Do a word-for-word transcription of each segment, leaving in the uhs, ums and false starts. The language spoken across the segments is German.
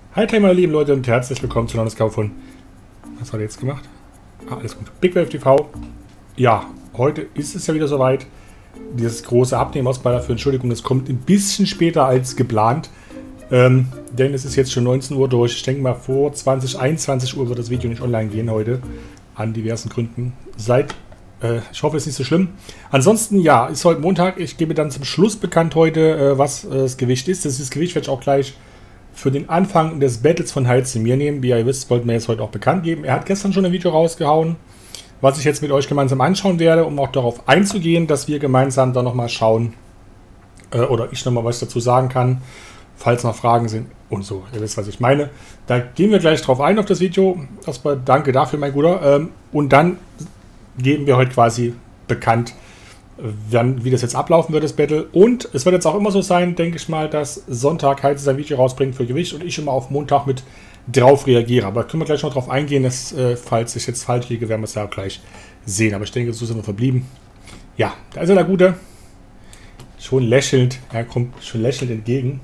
Hi, meine lieben Leute und herzlich willkommen zu neues Kauf von. Was hat er jetzt gemacht? Ah, alles gut. BigWave T V. Ja, heute ist es ja wieder soweit. Dieses große Abnehmen aus bei dafür. Entschuldigung, das kommt ein bisschen später als geplant. Ähm, denn es ist jetzt schon neunzehn Uhr durch. Ich denke mal, vor zwanzig, einundzwanzig Uhr wird das Video nicht online gehen heute. An diversen Gründen. Seid, äh, ich hoffe, es ist nicht so schlimm. Ansonsten, ja, ist heute Montag. Ich gebe dann zum Schluss bekannt heute, äh, was äh, das Gewicht ist. Das, das Gewicht werde ich auch gleich für den Anfang des Battles von Hals zu mir nehmen. Wie ihr wisst, wollten wir jetzt heute auch bekannt geben. Er hat gestern schon ein Video rausgehauen, was ich jetzt mit euch gemeinsam anschauen werde, um auch darauf einzugehen, dass wir gemeinsam dann nochmal schauen, äh, oder ich nochmal was dazu sagen kann, falls noch Fragen sind und so. Ihr wisst, was ich meine. Da gehen wir gleich drauf ein auf das Video. Erstmal danke dafür, mein Guter. Ähm, und dann geben wir heute quasi bekannt, Dann, wie das jetzt ablaufen wird, das Battle. Und es wird jetzt auch immer so sein, denke ich mal, dass Sonntag halt sein Video rausbringt für Gewicht und ich immer auf Montag mit drauf reagiere. Aber da können wir gleich noch drauf eingehen, dass, äh, falls ich jetzt falsch liege, werden wir es ja auch gleich sehen. Aber ich denke, so sind wir verblieben. Ja, da ist er, der Gute. Schon lächelnd. Er kommt schon lächelnd entgegen.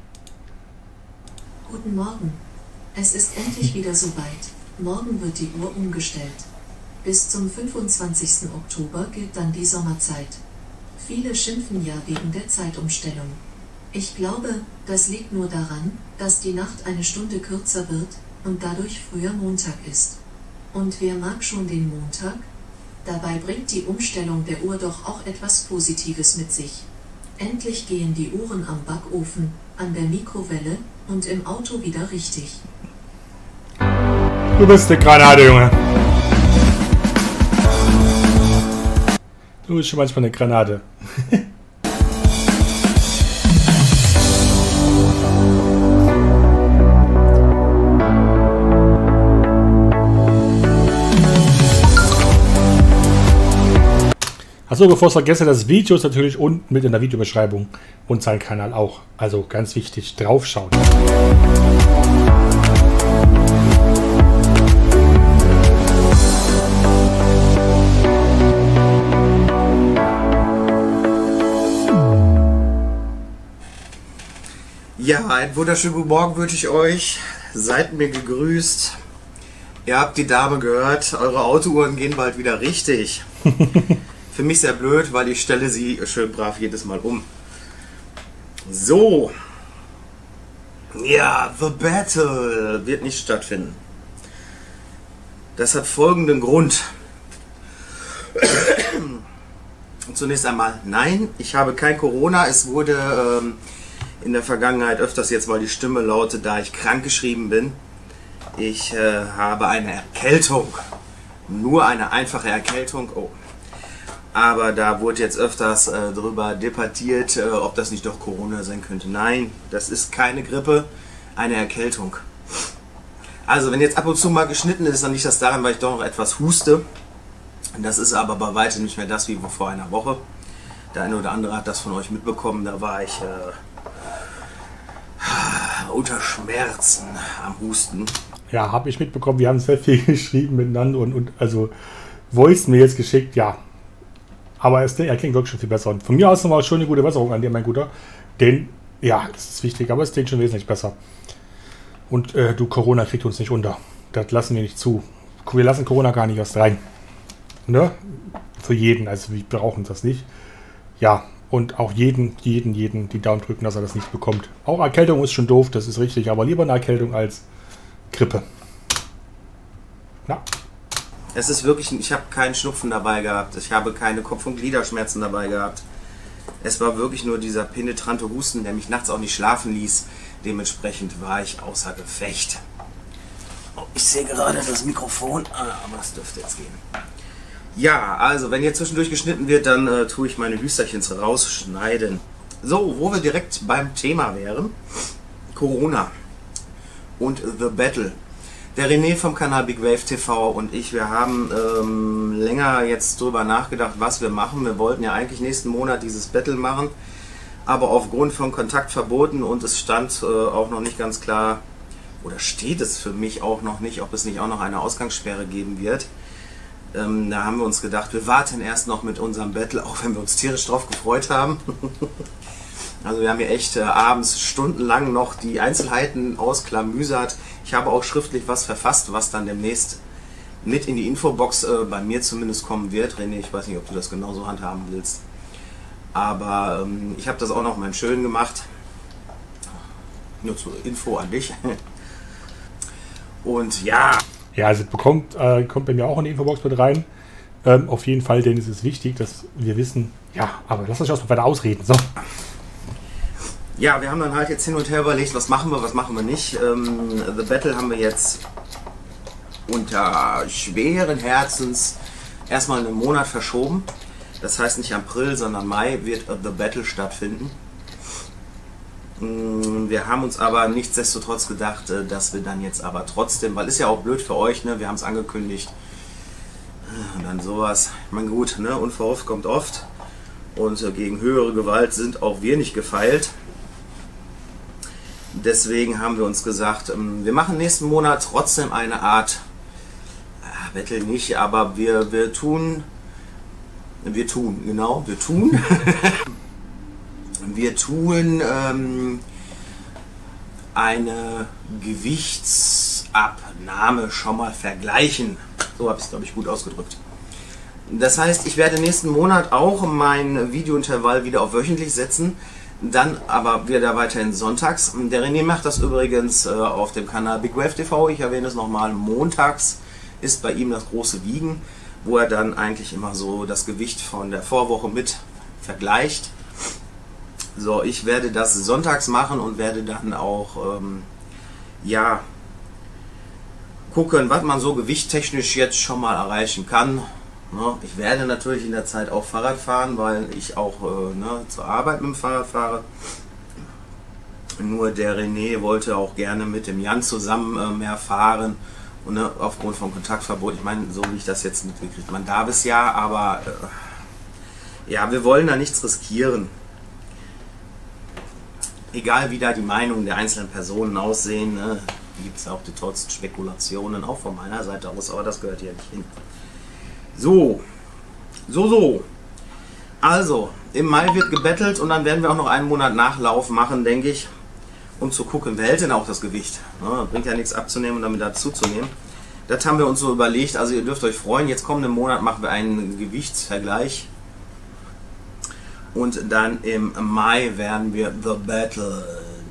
Guten Morgen. Es ist endlich wieder soweit. Morgen wird die Uhr umgestellt. Bis zum fünfundzwanzigsten Oktober gilt dann die Sommerzeit. Viele schimpfen ja wegen der Zeitumstellung. Ich glaube, das liegt nur daran, dass die Nacht eine Stunde kürzer wird und dadurch früher Montag ist. Und wer mag schon den Montag? Dabei bringt die Umstellung der Uhr doch auch etwas Positives mit sich. Endlich gehen die Uhren am Backofen, an der Mikrowelle und im Auto wieder richtig. Du bist eine Granate, Junge. Du bist schon manchmal eine Granate. Achso, bevor ich vergesse, das Video ist natürlich unten mit in der Videobeschreibung und sein Kanal auch. Also ganz wichtig, draufschauen. Ja, einen wunderschönen guten Morgen wünsche ich euch. Seid mir gegrüßt. Ihr habt die Dame gehört, eure Autouhren gehen bald wieder richtig. Für mich sehr blöd, weil ich stelle sie schön brav jedes Mal um. So. Ja, The Battle wird nicht stattfinden. Das hat folgenden Grund. Zunächst einmal, nein, ich habe kein Corona. Es wurde ähm, in der Vergangenheit öfters jetzt mal die Stimme lautet, da ich krankgeschrieben bin. Ich äh, habe eine Erkältung. Nur eine einfache Erkältung. Oh. Aber da wurde jetzt öfters äh, darüber debattiert, äh, ob das nicht doch Corona sein könnte. Nein, das ist keine Grippe, eine Erkältung. Also wenn jetzt ab und zu mal geschnitten ist, dann liegt das daran, weil ich doch noch etwas huste. Das ist aber bei weitem nicht mehr das wie vor einer Woche. Der eine oder andere hat das von euch mitbekommen, da war ich äh, unter Schmerzen am Husten. Ja, habe ich mitbekommen. Wir haben sehr viel geschrieben miteinander und, und also Voice mir jetzt geschickt, ja. Aber es, er klingt wirklich schon viel besser. Und von mir aus nochmal schon eine gute Besserung an dir, mein Guter. Denn, ja, das ist wichtig, aber es klingt schon wesentlich besser. Und äh, du, Corona kriegt uns nicht unter. Das lassen wir nicht zu. Wir lassen Corona gar nicht erst rein. Ne? Für jeden, also wir brauchen das nicht. Ja, und auch jeden, jeden, jeden die Daumen drücken, dass er das nicht bekommt. Auch Erkältung ist schon doof, das ist richtig, aber lieber eine Erkältung als Grippe. Ja. Es ist wirklich, ich habe keinen Schnupfen dabei gehabt, ich habe keine Kopf- und Gliederschmerzen dabei gehabt. Es war wirklich nur dieser penetrante Husten, der mich nachts auch nicht schlafen ließ. Dementsprechend war ich außer Gefecht. Oh, ich sehe gerade das Mikrofon, aber es dürfte jetzt gehen. Ja, also wenn hier zwischendurch geschnitten wird, dann äh, tue ich meine Hüsterchens rausschneiden. So, wo wir direkt beim Thema wären. Corona und The Battle. Der René vom Kanal BigWave T V und ich, wir haben ähm, länger jetzt drüber nachgedacht, was wir machen. Wir wollten ja eigentlich nächsten Monat dieses Battle machen, aber aufgrund von Kontaktverboten und es stand äh, auch noch nicht ganz klar, oder steht es für mich auch noch nicht, ob es nicht auch noch eine Ausgangssperre geben wird. Ähm, da haben wir uns gedacht, wir warten erst noch mit unserem Battle, auch wenn wir uns tierisch drauf gefreut haben. Also wir haben hier echt äh, abends stundenlang noch die Einzelheiten ausklamüsert. Ich habe auch schriftlich was verfasst, was dann demnächst mit in die Infobox äh, bei mir zumindest kommen wird. René, ich weiß nicht, ob du das genauso handhaben willst. Aber ähm, ich habe das auch noch mal schön gemacht. Nur zur Info an dich. Und ja. Ja, also bekommt, äh, kommt bei mir auch in die Infobox mit rein. Ähm, auf jeden Fall, denn es ist wichtig, dass wir wissen, ja, aber lass uns erstmal weiter ausreden. So. Ja, wir haben dann halt jetzt hin und her überlegt, was machen wir, was machen wir nicht. Ähm, The Battle haben wir jetzt unter schweren Herzens erstmal einen Monat verschoben. Das heißt nicht April, sondern Mai wird The Battle stattfinden. Wir haben uns aber nichtsdestotrotz gedacht, dass wir dann jetzt aber trotzdem, weil ist ja auch blöd für euch, ne? Wir haben es angekündigt. Und dann sowas. Ich meine, gut, ne? Unverhofft kommt oft. Und gegen höhere Gewalt sind auch wir nicht gefeilt. Deswegen haben wir uns gesagt, wir machen nächsten Monat trotzdem eine Art, äh, Battle nicht, aber wir, wir tun, wir tun, genau, wir tun, wir tun ähm, eine Gewichtsabnahme schon mal vergleichen. So habe ich es, glaube ich, gut ausgedrückt. Das heißt, ich werde nächsten Monat auch mein Videointervall wieder auf wöchentlich setzen. Dann aber wieder weiterhin sonntags. Der René macht das übrigens äh, auf dem Kanal Big Wave T V. Ich erwähne es nochmal. Montags ist bei ihm das große Wiegen, wo er dann eigentlich immer so das Gewicht von der Vorwoche mit vergleicht. So, ich werde das sonntags machen und werde dann auch ähm, ja gucken, was man so gewichttechnisch jetzt schon mal erreichen kann. Ich werde natürlich in der Zeit auch Fahrrad fahren, weil ich auch äh, ne, zur Arbeit mit dem Fahrrad fahre. Nur der René wollte auch gerne mit dem Jan zusammen äh, mehr fahren. Und ne, aufgrund vom Kontaktverbot, ich meine, so wie ich das jetzt mitgekriegt, man darf es ja, aber äh, ja, wir wollen da nichts riskieren. Egal wie da die Meinungen der einzelnen Personen aussehen, ne, gibt es auch die tollsten Spekulationen, auch von meiner Seite aus, aber das gehört hier nicht hin. So, so, so. Also, im Mai wird gebettelt und dann werden wir auch noch einen Monat Nachlauf machen, denke ich, um zu gucken, wer hält denn auch das Gewicht. Ne, bringt ja nichts abzunehmen und damit dazuzunehmen. Das haben wir uns so überlegt, also ihr dürft euch freuen, jetzt kommenden Monat machen wir einen Gewichtsvergleich. Und dann im Mai werden wir The Battle.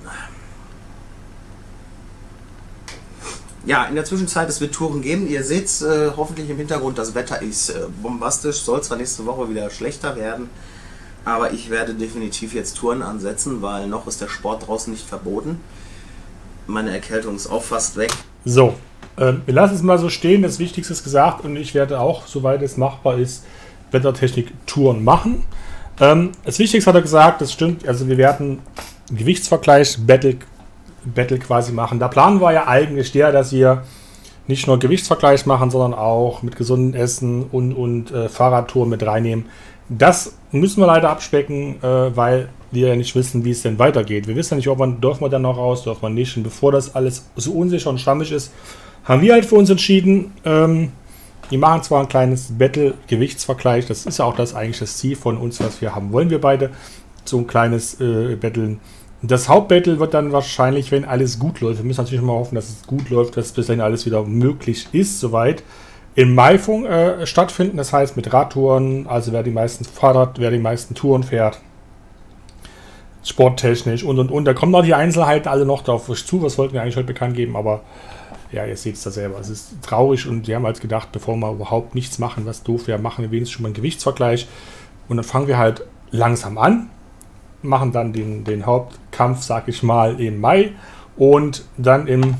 Ja, in der Zwischenzeit, es wird Touren geben. Ihr seht äh, hoffentlich im Hintergrund, das Wetter ist äh, bombastisch. Soll zwar nächste Woche wieder schlechter werden, aber ich werde definitiv jetzt Touren ansetzen, weil noch ist der Sport draußen nicht verboten. Meine Erkältung ist auch fast weg. So, äh, wir lassen es mal so stehen. Das Wichtigste ist gesagt und ich werde auch, soweit es machbar ist, Wettertechnik-Touren machen. Ähm, das Wichtigste hat er gesagt, das stimmt. Also wir werden einen Gewichtsvergleich, Battle Battle quasi machen. Da planen wir ja eigentlich der, dass wir nicht nur Gewichtsvergleich machen, sondern auch mit gesundem Essen und, und äh, Fahrradtouren mit reinnehmen. Das müssen wir leider abspecken, äh, weil wir ja nicht wissen, wie es denn weitergeht. Wir wissen ja nicht, ob man, dürfen wir dann noch raus, dürfen wir nicht. Und bevor das alles so unsicher und schwammig ist, haben wir halt für uns entschieden, ähm, wir machen zwar ein kleines Battle-Gewichtsvergleich, das ist ja auch das eigentlich das Ziel von uns, was wir haben wollen wir beide, so ein kleines äh, Battlen. Das Hauptbattle wird dann wahrscheinlich, wenn alles gut läuft, wir müssen natürlich mal hoffen, dass es gut läuft, dass bis dahin alles wieder möglich ist, soweit, im Mai äh, stattfinden, das heißt mit Radtouren, also wer die meisten Fahrrad, wer die meisten Touren fährt, sporttechnisch und und und, da kommen noch die Einzelheiten alle noch drauf zu, was wollten wir eigentlich heute bekannt geben, aber ja, ihr seht es da selber, es ist traurig und wir haben halt gedacht, bevor wir überhaupt nichts machen, was doof wäre, machen wir wenigstens schon mal einen Gewichtsvergleich und dann fangen wir halt langsam an, machen dann den, den Hauptkampf, sag ich mal, im Mai und dann im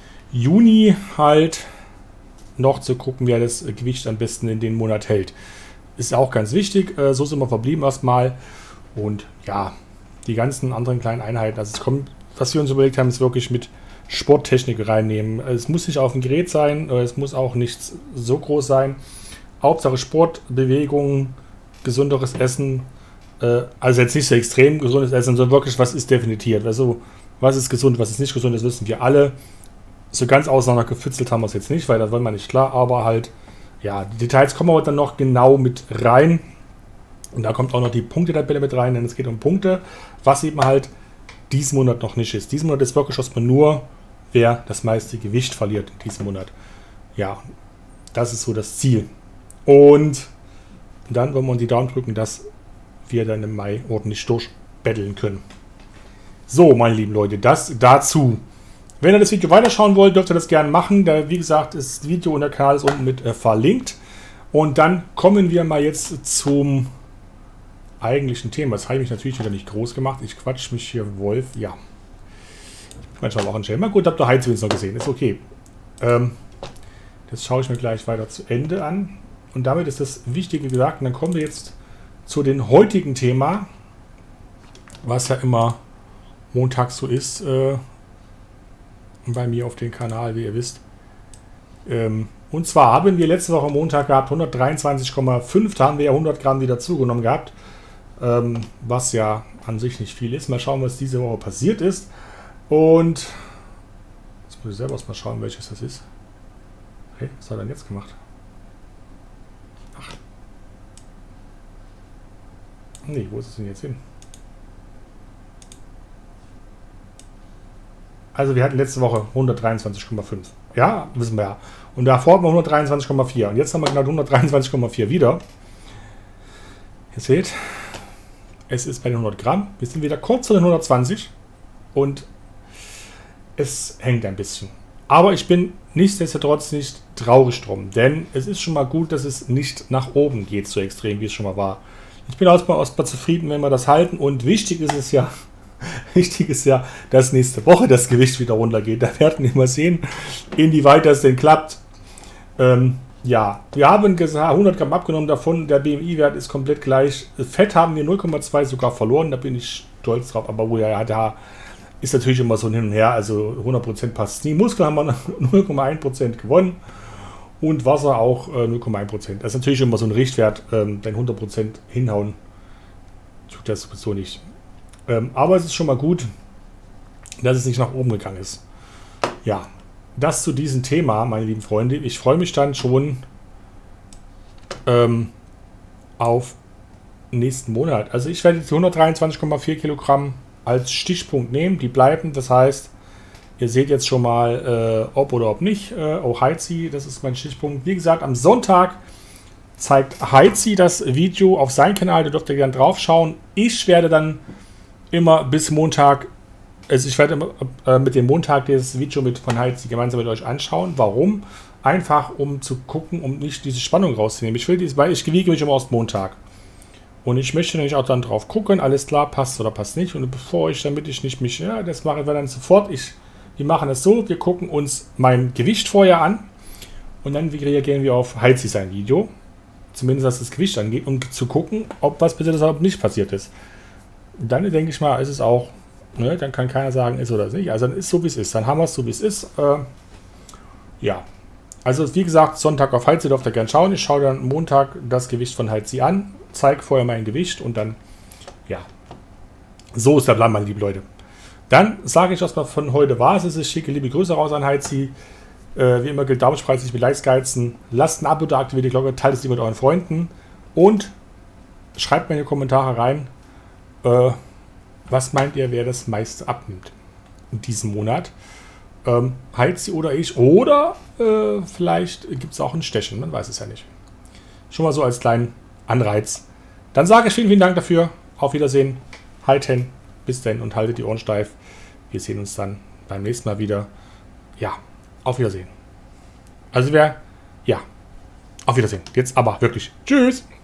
Juni halt noch zu gucken, wer das Gewicht am besten in den Monat hält. Ist auch ganz wichtig, so sind wir verblieben erstmal und ja, die ganzen anderen kleinen Einheiten, also es kommt, was wir uns überlegt haben, ist wirklich mit Sporttechnik reinnehmen. Es muss nicht auf dem Gerät sein, es muss auch nicht so groß sein. Hauptsache Sport, Bewegung, gesunderes Essen, also jetzt nicht so extrem gesundes Essen, sondern wirklich, was ist definiert. Also, was ist gesund, was ist nicht gesund, das wissen wir alle. So ganz auseinandergefitzelt haben wir es jetzt nicht, weil das wollen wir nicht klar, aber halt, ja, die Details kommen wir dann noch genau mit rein. Und da kommt auch noch die Punktetabelle mit rein, denn es geht um Punkte, was eben halt diesen Monat noch nicht ist. Diesen Monat ist wirklich erstmal nur, wer das meiste Gewicht verliert in diesem Monat. Ja, das ist so das Ziel. Und dann wollen wir uns die Daumen drücken, dass wir dann im Mai ordentlich durchbetteln können. So, meine lieben Leute, das dazu. Wenn ihr das Video weiterschauen wollt, dürft ihr das gerne machen. Da, wie gesagt, ist das Video und der Kanal ist unten mit äh, verlinkt. Und dann kommen wir mal jetzt zum eigentlichen Thema. Das habe ich mich natürlich wieder nicht groß gemacht. Ich quatsch mich hier, Wolf. Ja. Manchmal auch ein Schelm. Gut, habt ihr Heizwins noch gesehen. Ist okay. Ähm, das schaue ich mir gleich weiter zu Ende an. Und damit ist das Wichtige gesagt. Und dann kommen wir jetzt zu dem heutigen Thema, was ja immer montags so ist, äh, bei mir auf dem Kanal, wie ihr wisst. Ähm, und zwar haben wir letzte Woche Montag gehabt hundertdreiundzwanzig Komma fünf, da haben wir ja hundert Gramm wieder zugenommen gehabt, ähm, was ja an sich nicht viel ist. Mal schauen, was diese Woche passiert ist. Und jetzt muss ich selber mal schauen, welches das ist. Hey, was hat er denn jetzt gemacht? Ach. Nee, wo ist es denn jetzt hin? Also wir hatten letzte Woche hundertdreiundzwanzig Komma fünf. Ja, wissen wir ja. Und davor hatten wir hundertdreiundzwanzig Komma vier. Und jetzt haben wir genau hundertdreiundzwanzig Komma vier wieder. Ihr seht, es ist bei den hundert Gramm. Wir sind wieder kurz zu den hundertzwanzig. Und es hängt ein bisschen. Aber ich bin nichtsdestotrotz nicht traurig drum. Denn es ist schon mal gut, dass es nicht nach oben geht, so extrem, wie es schon mal war. Ich bin erstmal zufrieden, wenn wir das halten. Und wichtig ist es ja, Wichtig ist ja, dass nächste Woche das Gewicht wieder runtergeht. Da werden wir mal sehen, inwieweit das denn klappt. Ähm, ja, wir haben gesagt, hundert Gramm abgenommen davon. Der B M I-Wert ist komplett gleich. Fett haben wir null Komma zwei sogar verloren. Da bin ich stolz drauf. Aber wo ja, da ist natürlich immer so ein Hin und Her. Also hundert Prozent passt nie. Muskeln haben wir null Komma eins Prozent gewonnen. Und Wasser auch äh, null Komma eins Prozent. Das ist natürlich immer so ein Richtwert. Ähm, denn hundert Prozent hinhauen tut das sowieso nicht. Ähm, aber es ist schon mal gut, dass es nicht nach oben gegangen ist. Ja, das zu diesem Thema, meine lieben Freunde. Ich freue mich dann schon ähm, auf nächsten Monat. Also ich werde jetzt hundertdreiundzwanzig Komma vier Kilogramm als Stichpunkt nehmen. Die bleiben, das heißt, ihr seht jetzt schon mal, äh, ob oder ob nicht. Äh, oh, Heizi, das ist mein Stichpunkt. Wie gesagt, am Sonntag zeigt Heizi das Video auf seinem Kanal. Da dürft ihr gerne drauf schauen. Ich werde dann immer bis Montag, also ich werde immer, äh, mit dem Montag dieses Video mit von Heizi gemeinsam mit euch anschauen. Warum? Einfach um zu gucken, um nicht diese Spannung rauszunehmen. Ich will dies, weil ich wiege mich immer aus Montag. Und ich möchte nämlich auch dann drauf gucken, alles klar, passt oder passt nicht. Und bevor ich, damit ich nicht mich, ja, das mache ich dann sofort. Ich, wir machen es so, wir gucken uns mein Gewicht vorher an und dann reagieren wir auf Heizi sein Video. Zumindest was das Gewicht angeht, um zu gucken, ob was passiert ist oder ob nicht passiert ist. Dann denke ich mal, ist es auch, ne, dann kann keiner sagen, ist oder nicht. Also dann ist so, wie es ist. Dann haben wir es so, wie es ist. Äh, ja. Also wie gesagt, Sonntag auf Heizi dürft ihr gerne schauen. Ich schaue dann Montag das Gewicht von Heizi an, zeige vorher mein Gewicht und dann, ja. So ist der Plan, meine lieben Leute. Dann sage ich erstmal von heute war es. Es ist schicke, liebe Grüße raus an Heizi. Äh, wie immer gilt Daumenpreis, ich will Likes geizen. Lasst ein Abo da, aktiviert die Glocke, teilt es die mit euren Freunden und schreibt mir in die Kommentare rein, Äh, was meint ihr, wer das meiste abnimmt in diesem Monat? Ähm, Heizi oder ich? Oder äh, vielleicht gibt es auch ein Stechen, man weiß es ja nicht. Schon mal so als kleinen Anreiz. Dann sage ich vielen, vielen Dank dafür. Auf Wiedersehen. Halten. Bis dann und haltet die Ohren steif. Wir sehen uns dann beim nächsten Mal wieder. Ja, auf Wiedersehen. Also wer, ja, auf Wiedersehen. Jetzt aber wirklich. Tschüss.